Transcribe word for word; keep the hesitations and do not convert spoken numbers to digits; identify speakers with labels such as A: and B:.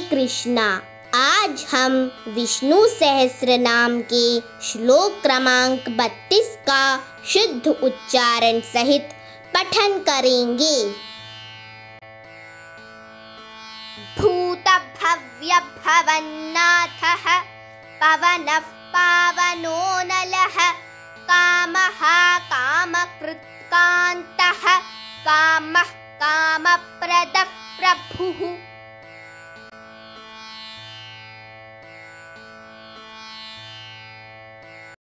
A: कृष्णा। आज हम विष्णु सहस्रनाम के श्लोक क्रमांक बत्तीस का शुद्ध उच्चारण सहित पठन करेंगे।
B: भूत भव्य भवन्नाथः पवनः पावनो नलः कामः कामकृत्कान्तः कामः कामप्रदः प्रभुः।